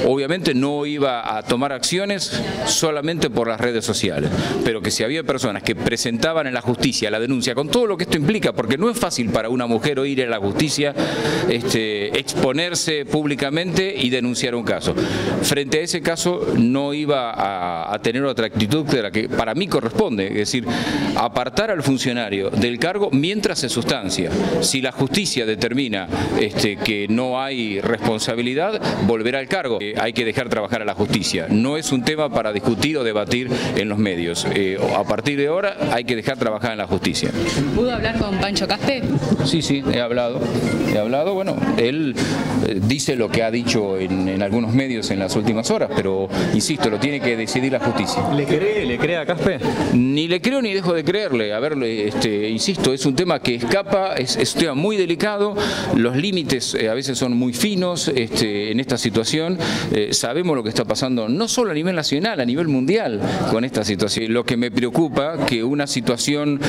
obviamente no iba a tomar acciones solamente por las redes sociales, pero que si había personas que presentaban en la justicia la denuncia, con todo lo que esto implica, porque no es fácil para una mujer ir a la justicia, exponerse públicamente y denunciar un caso. Frente a ese caso no iba a tener otra actitud de la que para mí corresponde, es decir, apartar al funcionario del cargo mientras se sustancia. Si la justicia determina que no hay responsabilidad, volverá al cargo. Hay que dejar trabajar a la justicia. No es un tema para discutir o debatir en los medios. A partir de ahora hay que dejar trabajar en la justicia. ¿Pudo hablar con Pancho Caspe? Sí, he hablado. Bueno, él dice lo que ha dicho en algunos medios en las últimas horas, pero insisto, lo tiene que decidir la justicia. ¿Le cree a Caspe? Ni le creo ni dejo de creerle. A ver, insisto, es un tema que escapa, es un tema muy delicado, los límites a veces son muy finos en esta situación. Sabemos lo que está pasando no solo a nivel nacional, a nivel mundial con esta situación. Lo que me preocupa que una situación,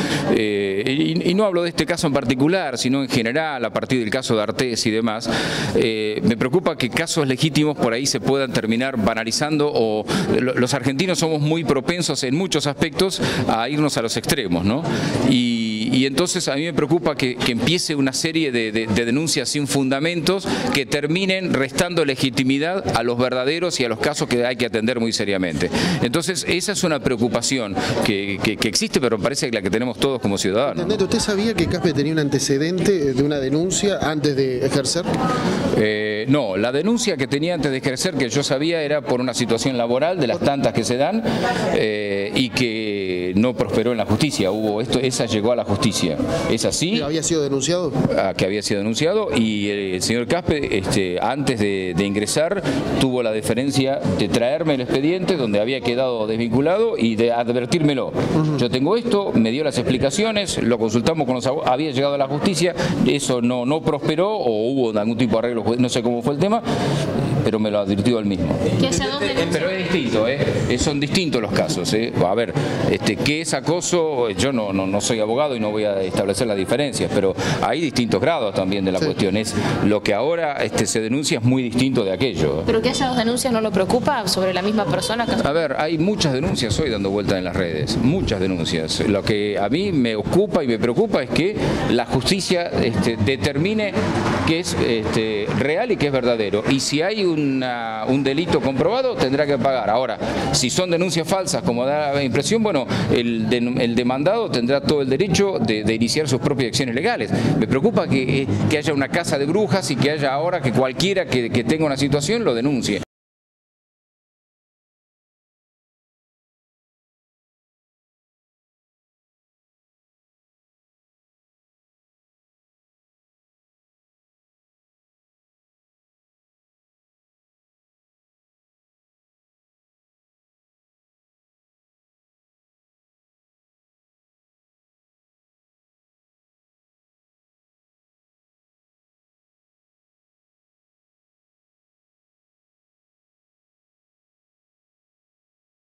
y no hablo de este caso en particular, sino en general, a partir del caso de Artés y demás, me preocupa que casos legítimos por ahí se puedan terminar banalizando, o los argentinos somos muy propensos en muchos aspectos a irnos a los extremos, ¿no? Y entonces a mí me preocupa que empiece una serie de denuncias sin fundamentos que terminen restando legitimidad a los verdaderos y a los casos que hay que atender muy seriamente. Entonces esa es una preocupación que existe, pero parece que la que tenemos todos como ciudadanos. ¿Usted sabía que Caspe tenía un antecedente de una denuncia antes de ejercer? No, la denuncia que tenía antes de ejercer, que yo sabía, era por una situación laboral de las tantas que se dan y que no prosperó en la justicia. Esa llegó a la justicia. ¿Es así? ¿Había sido denunciado? Que había sido denunciado, y el señor Caspe, antes de ingresar, tuvo la deferencia de traerme el expediente donde había quedado desvinculado y de advertírmelo. Yo tengo esto, me dio las explicaciones, lo consultamos con los abogados, había llegado a la justicia, eso no prosperó o hubo algún tipo de arreglo, no sé cómo fue el tema, pero me lo advirtió él mismo. Pero es distinto, son distintos los casos. A ver, ¿qué es acoso? Yo no soy abogado y no voy a establecer las diferencias, pero hay distintos grados también de la cuestión. Lo que ahora se denuncia es muy distinto de aquello. ¿Pero que haya dos denuncias no lo preocupa sobre la misma persona? A ver, hay muchas denuncias hoy dando vuelta en las redes, muchas denuncias. Lo que a mí me ocupa y me preocupa es que la justicia determine que es real y que es verdadero. Y si hay un delito comprobado, tendrá que pagar. Ahora, si son denuncias falsas, como da la impresión, bueno, el demandado tendrá todo el derecho de iniciar sus propias acciones legales. Me preocupa que haya una casa de brujas y que haya ahora que cualquiera que tenga una situación lo denuncie.